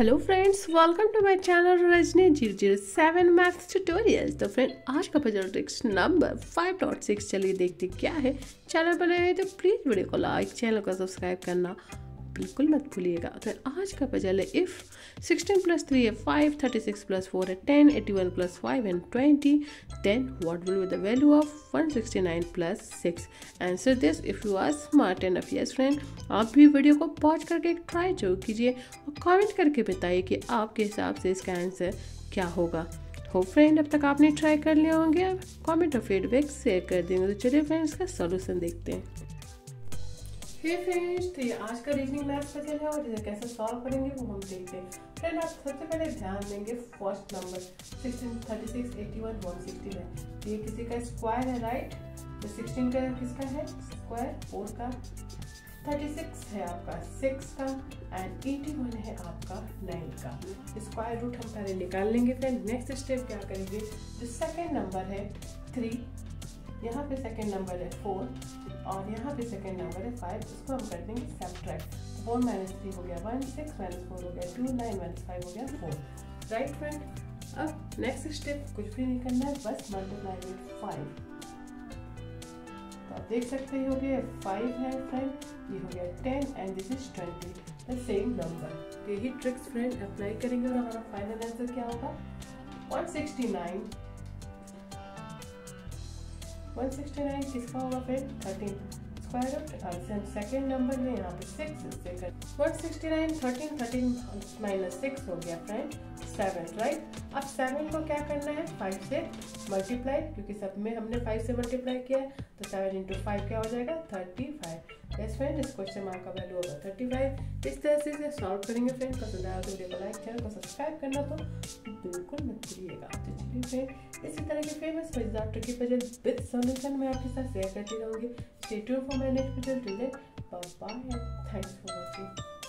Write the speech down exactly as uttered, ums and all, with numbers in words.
Hello friends, welcome to my channel Rajni zero zero seven maths tutorials. तो friend, आज का puzzle tricks number five dot six चलिए देखते क्या है। चैनल पर नए हैं तो प्लीज़ वीडियो को लाइक, चैनल को सब्सक्राइब करना बिल्कुल मत भूलिएगा। तो आज का पजल है इफ़ सिक्सटीन प्लस थ्री है five, thirty six plus four है ten, eighty one plus five and twenty, then what will be the value of one sixty nine plus six. Answer this if you are smart enough. Yes friend, आप भी video को pause करके एक try जरूर कीजिए और comment करके बताइए कि आपके हिसाब से इसका आंसर क्या होगा। हो फ्रेंड, अब तक आपने ट्राई कर लिया होंगे, अब कमेंट और फीडबैक शेयर कर देंगे। तो चलिए फ्रेंड्स, इसका सॉल्यूशन देखते हैं। हे फ्रेंड्स, तो ये आज का रीजनिंग मैथ्स पजल है और इसे कैसे सॉल्व करेंगे वो हम देखते हैं। फ्रेंड, आप सबसे पहले ध्यान देंगे first number sixteen, thirty six, eighty one, one sixty nine. ये किसी का स्क्वायर है, राइट। तो सिक्सटीन का किसका है स्क्वायर, फोर का, थर्टी सिक्स है आपका सिक्स का एंड एटी वन है आपका नाइन का। स्क्वायर रूट हम पहले निकाल लेंगे। फ्रेंड, नेक्स्ट स्टेप क्या करेंगे, जो सेकेंड नंबर है थ्री, यहाँ पे सेकेंड नंबर है फोर और यहाँ पे सेकेंड नंबर है फाइव, इसको हम कर देंगे सब्ट्रैक्ट। फोर माइनस थ्री हो गया वन, सिक्स माइनस फोर हो गया टू, नाइन माइनस फाइव हो गया फोर, राइट फ्रेंड। अब नेक्स्ट स्टेप कुछ भी नहीं करना है, बस मल्टीप्लाई विद फाइव। तो आप देख सकते हो गया फाइव है फ्रेंड, ये हो गया ten and this is twenty, the same number. यही ट्रिक्स फ्रेंड अप्लाई करेंगे और हमारा फाइनल आंसर क्या होगा, one sixty nine. One sixty nine किसका होगा friend, thirteen square root. Second number में यहाँ पे सिक्स, इससे one sixty nine thirteen, thirteen minus six हो गया फ्रेंड सेवन, राइट। अब सेवन को क्या करना है, फाइव से मल्टीप्लाई, क्योंकि सब में हमने फाइव से मल्टीप्लाई किया है, तो सेवन इंटू फाइव क्या हो जाएगा, थर्टी फाइव। यस फ्रेंड, इस क्वेश्चन मार्क का वैल्यू होगा थर्टी फाइव। इस तरह से इसे सॉल्व करेंगे फ्रेंड। पसंद आया तो वीडियो को लाइक, चैनल को सब्सक्राइब करना तो बिल्कुल मत भूलिएगा। तो चलिए फ्रेंड, इसी तरह के फेमस मजेदार ट्रिकी पजल विद सॉल्यूशन मैं आपके साथ शेयर करती रहूंगी। Stay tuned for my next puzzle. Till then, bye bye, thanks for watching.